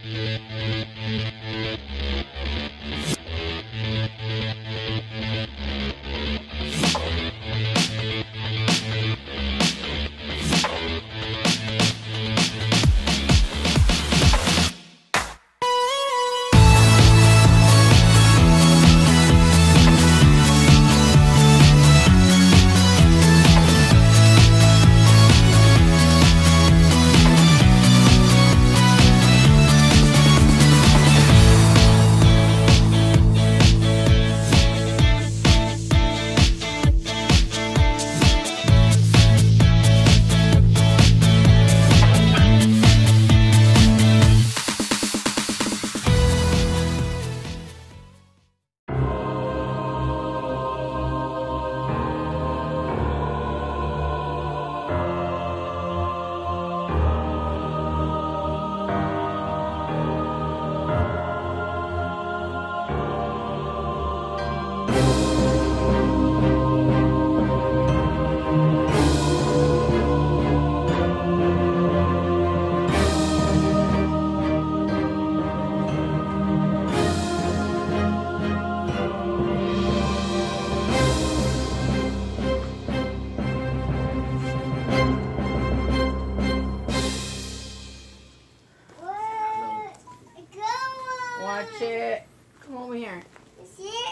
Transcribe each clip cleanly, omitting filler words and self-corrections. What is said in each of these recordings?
Watch it. Come over here. See it?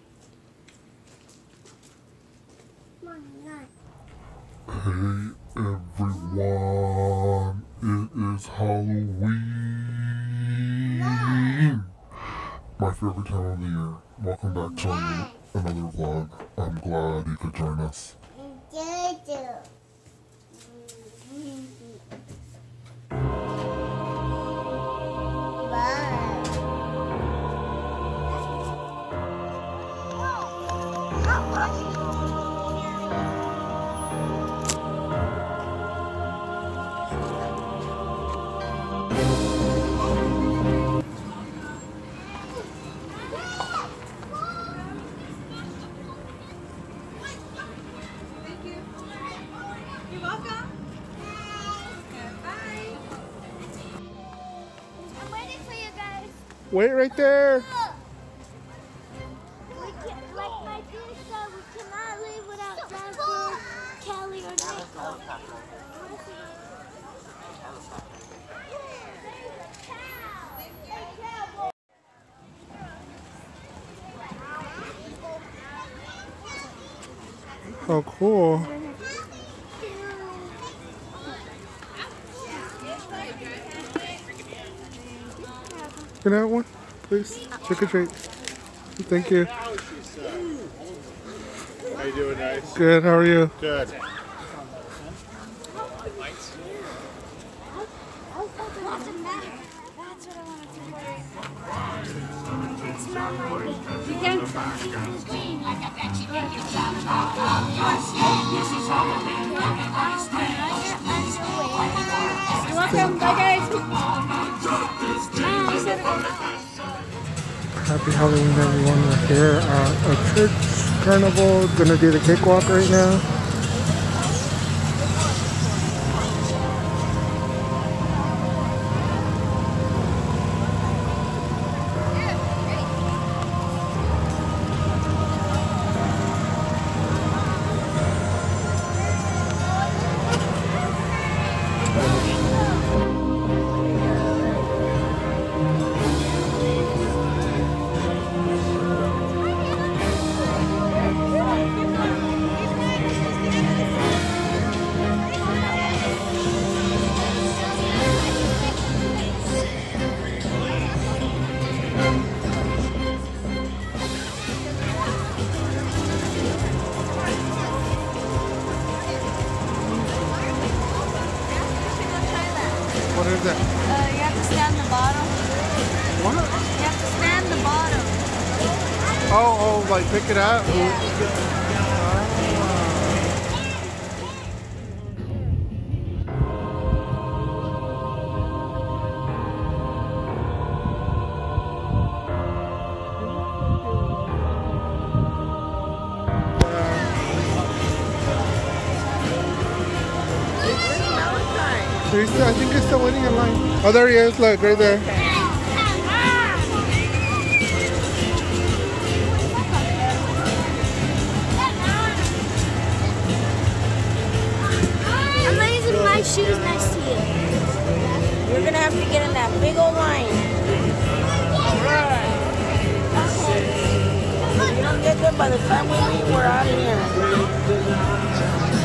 Come on, Hey everyone, it is Halloween! My favorite time of the year. Welcome back to another vlog. I'm glad you could join us. Wait right there. Like my dear son, we cannot live without Jasper, Kelly, or Nico. Oh, cool. Can I have one, please? Trick or treat. Thank you. How you doing, guys? Good, how are you? Good. You're welcome. Bye, guys. Happy Halloween, everyone. We're here at a church carnival. Gonna do the cakewalk right now. What is it? You have to stand the bottom. What? You have to stand the bottom. Oh, like pick it up? I think he's still waiting in line. Oh, there he is. Look, right there. she was nice to you. You're gonna have to get in that big old line. Alright. If you don't get there by the time we leave, we're out of here.